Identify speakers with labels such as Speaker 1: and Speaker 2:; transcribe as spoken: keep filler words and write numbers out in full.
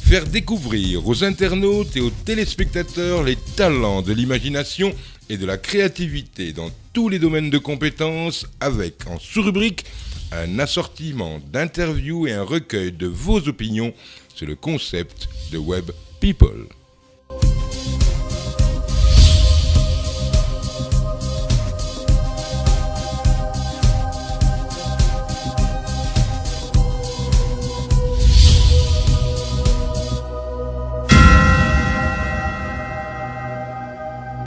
Speaker 1: Faire découvrir aux internautes et aux téléspectateurs les talents de l'imagination et de la créativité dans tous les domaines de compétences avec, en sous-rubrique, un assortiment d'interviews et un recueil de vos opinions, c'est le concept de Web People.